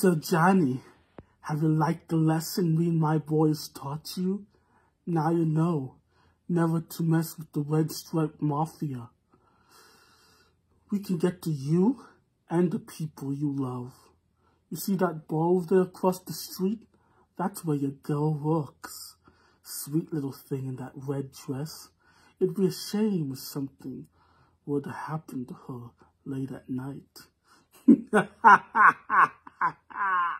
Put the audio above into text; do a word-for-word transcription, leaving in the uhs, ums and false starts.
So, Johnny, have you liked the lesson me and my boys taught you? Now you know, never to mess with the red striped mafia. We can get to you and the people you love. You see that bar over there across the street? That's where your girl works. Sweet little thing in that red dress. It'd be a shame if something were to happen to her late at night.